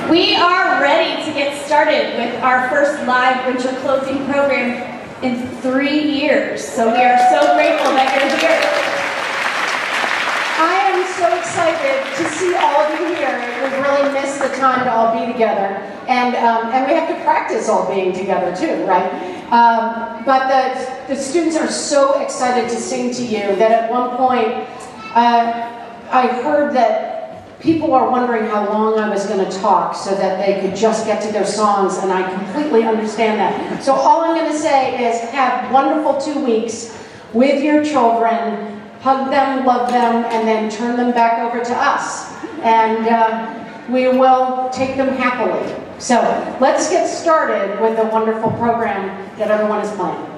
We are ready to get started with our first live winter clothing program in 3 years. So we are so grateful that you're here. I am so excited to see all of you here. We've really missed the time to all be together. And we have to practice all being together too, right? But the students are so excited to sing to you that at one point I heard that people are wondering how long I was going to talk so that they could just get to their songs, and I completely understand that. So all I'm going to say is have wonderful 2 weeks with your children, hug them, love them, and then turn them back over to us. And we will take them happily. So let's get started with the wonderful program that everyone is playing.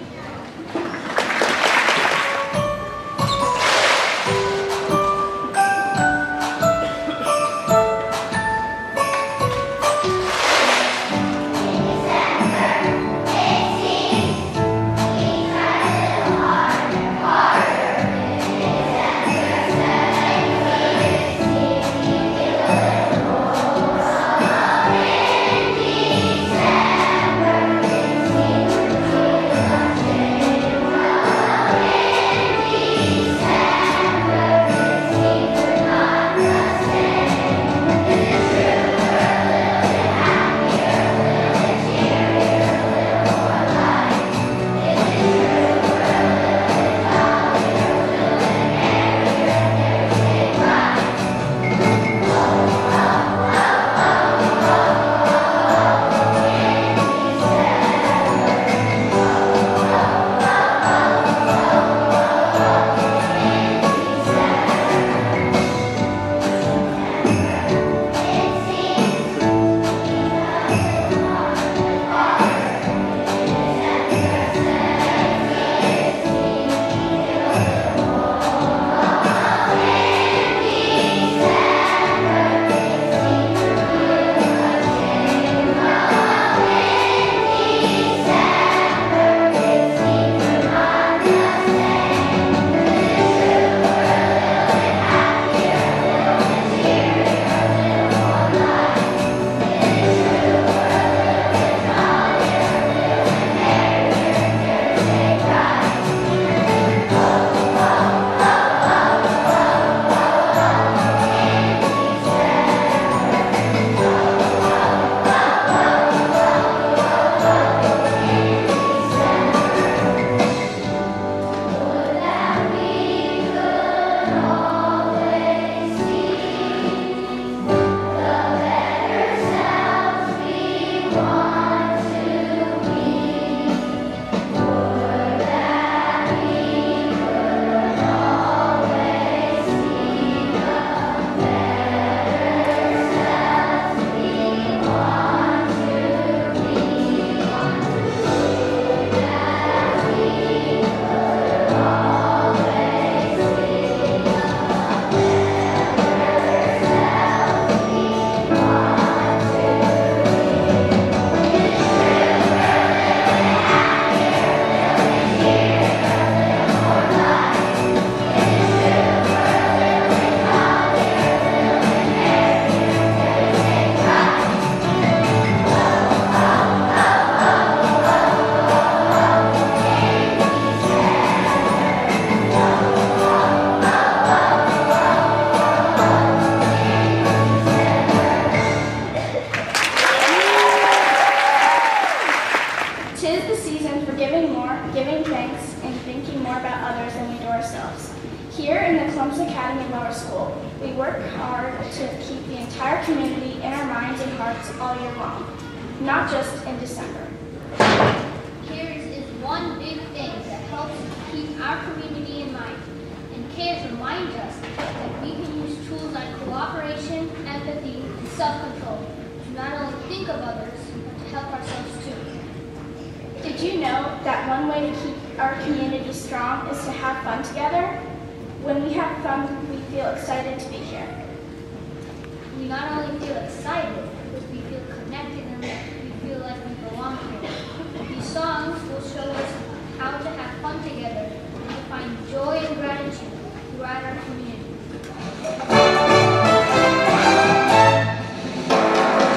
Joy and gratitude throughout our community.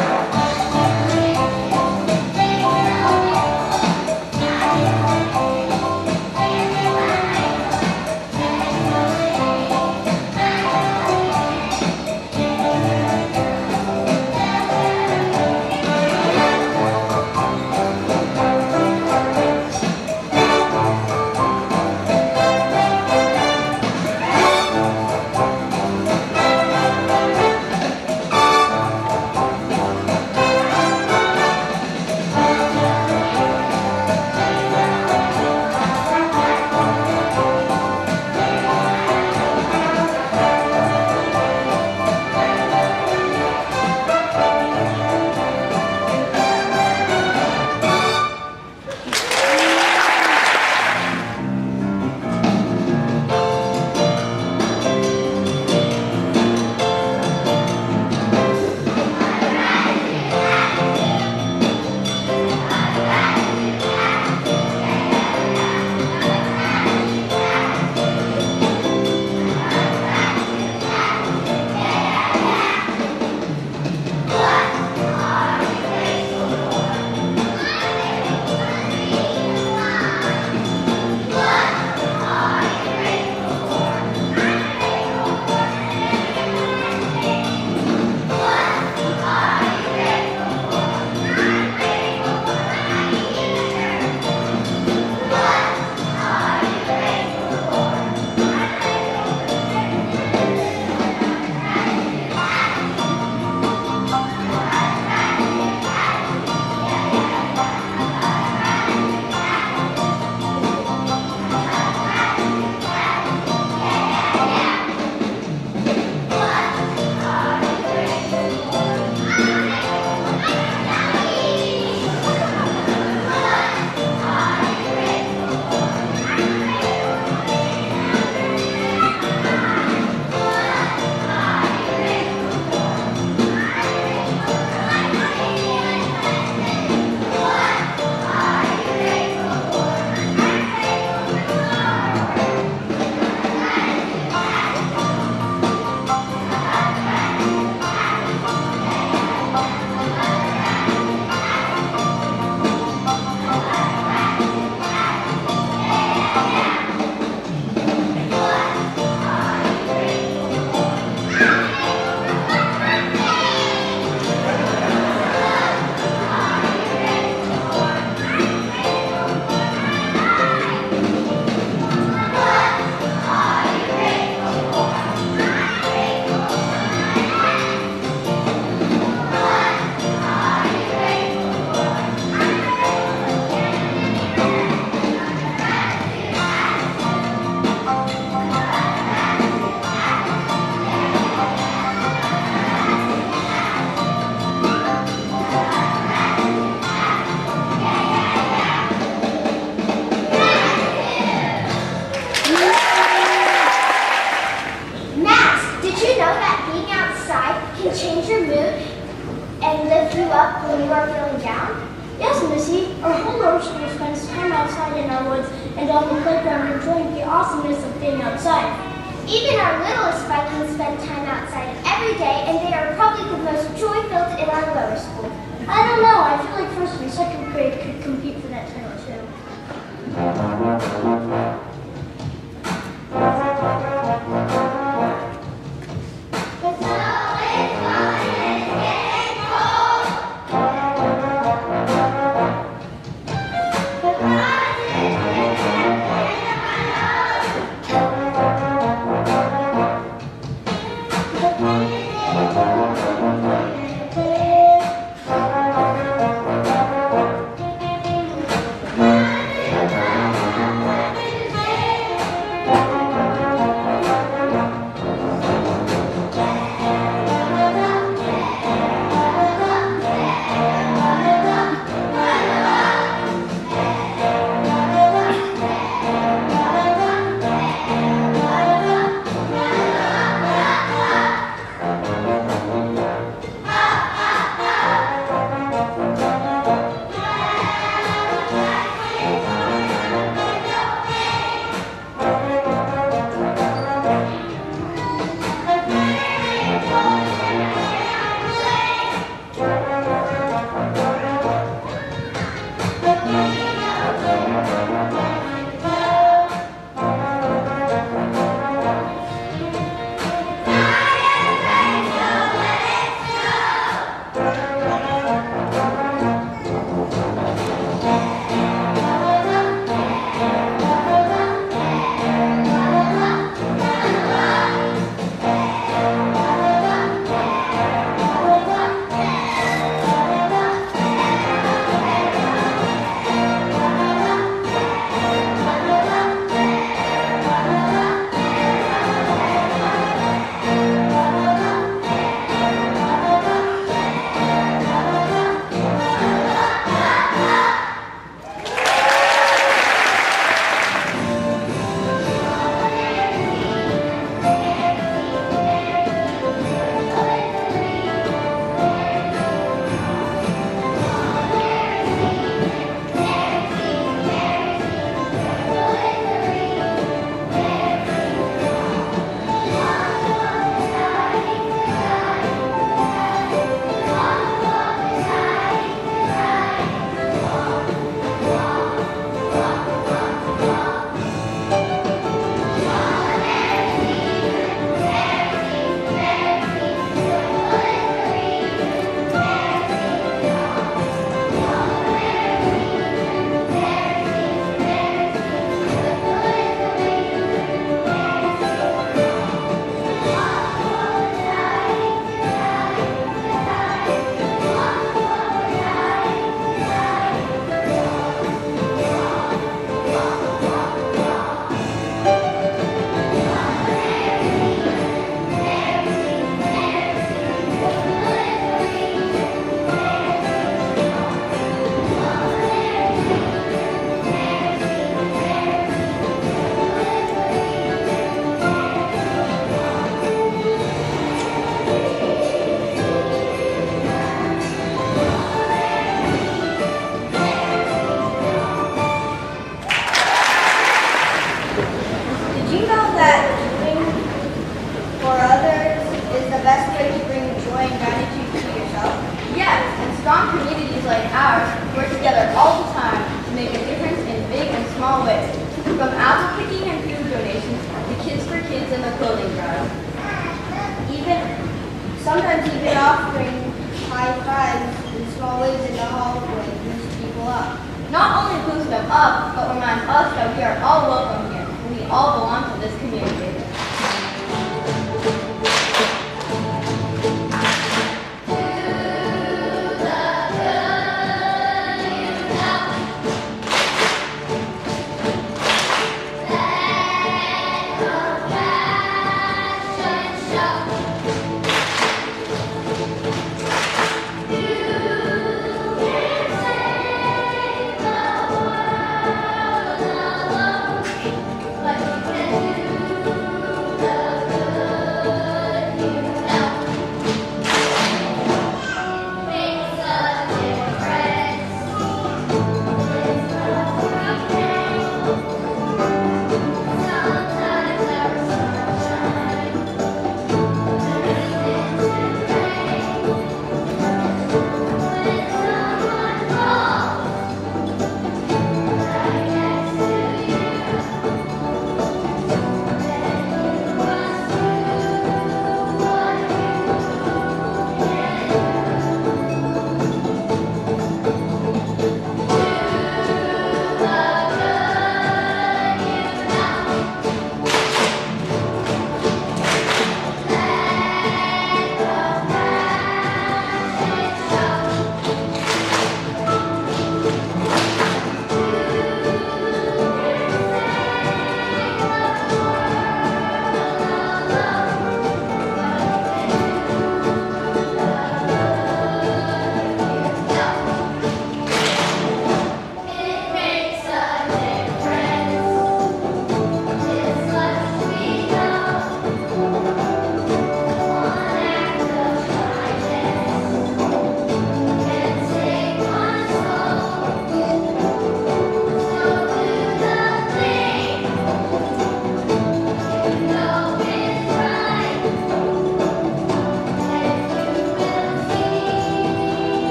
Even our littlest Vikings spend time outside every day, and they are probably the most joy-filled in our lower school. I don't know. I feel like first and second grade could compete for that title too.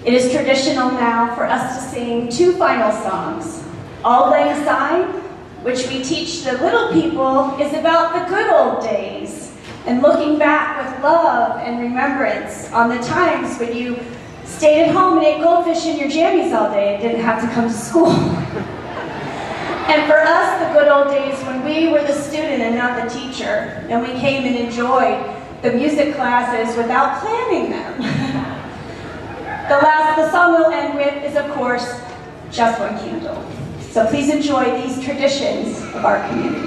It is traditional now for us to sing two final songs. All Lang Syne, which we teach the little people, is about the good old days and looking back with love and remembrance on the times when you stayed at home and ate goldfish in your jammies all day and didn't have to come to school. And for us, the good old days when we were the student and not the teacher, and we came and enjoyed the music classes without planning them. The song we'll end with is, of course, Just One Candle. So please enjoy these traditions of our community.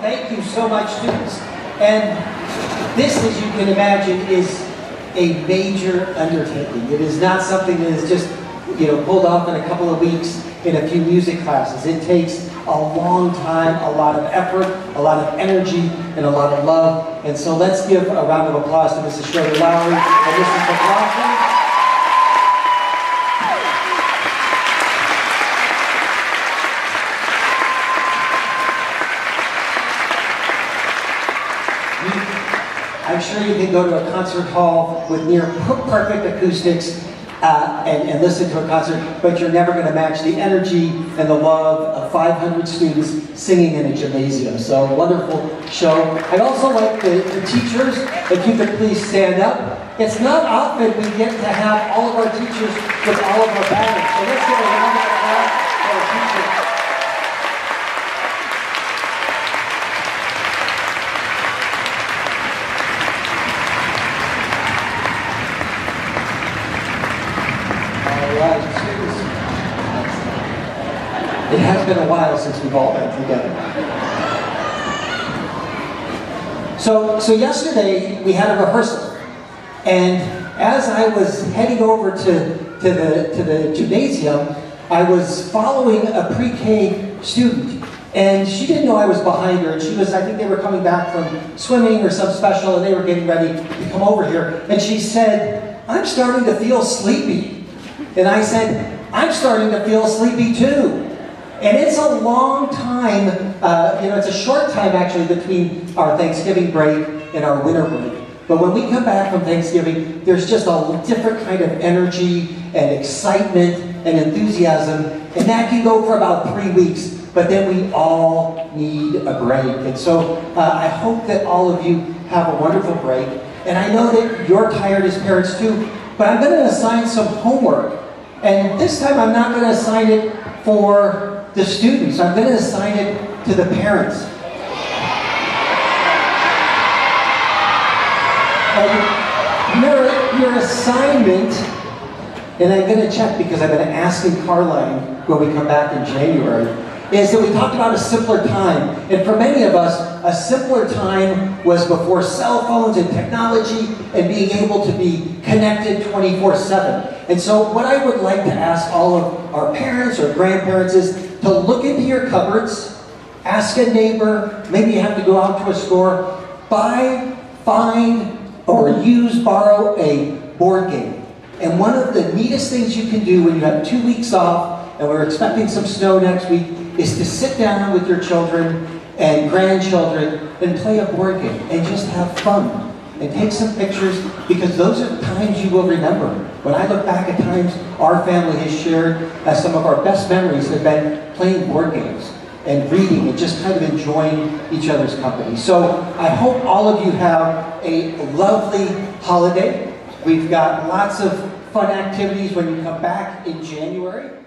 Thank you so much, students. And this, as you can imagine, is a major undertaking. It is not something that is just, pulled off in a couple of weeks in a few music classes. It takes a long time, a lot of effort, a lot of energy, and a lot of love. And so let's give a round of applause to Mrs. Schroeder Lowry and Mrs. McLaughlin. I'm sure you can go to a concert hall with near perfect acoustics and listen to a concert, but you're never going to match the energy and the love of 500 students singing in a gymnasium. So, wonderful show. I'd also like the teachers, if you could please stand up. It's not often we get to have all of our teachers with all of our banners. So let's give a round of applause for our teachers. It has been a while since we've all been together. So yesterday we had a rehearsal, and as I was heading over to the gymnasium, I was following a pre-K student, and she didn't know I was behind her, and she was, I think they were coming back from swimming or some special, and they were getting ready to come over here, and she said, "I'm starting to feel sleepy." And I said, "I'm starting to feel sleepy too." And it's a long time, it's a short time actually between our Thanksgiving break and our winter break. But when we come back from Thanksgiving, there's just a different kind of energy and excitement and enthusiasm. And that can go for about 3 weeks. But then we all need a break. And so I hope that all of you have a wonderful break. And I know that you're tired as parents too. But I'm going to assign some homework. And this time I'm not going to assign it for the students. I'm going to assign it to the parents. And your assignment, and I'm going to check because I've been asking Caroline when we come back in January, is that we talked about a simpler time. And for many of us, a simpler time was before cell phones and technology and being able to be connected 24/7. And so what I would like to ask all of our parents or grandparents is to look into your cupboards, ask a neighbor, maybe you have to go out to a store, buy, find, or borrow a board game. And one of the neatest things you can do when you have 2 weeks off, and we're expecting some snow next week, is to sit down with your children and grandchildren and play a board game and just have fun. And take some pictures, because those are times you will remember. When I look back at times our family has shared, some of our best memories have been playing board games and reading and just kind of enjoying each other's company. So I hope all of you have a lovely holiday. We've got lots of fun activities when you come back in January.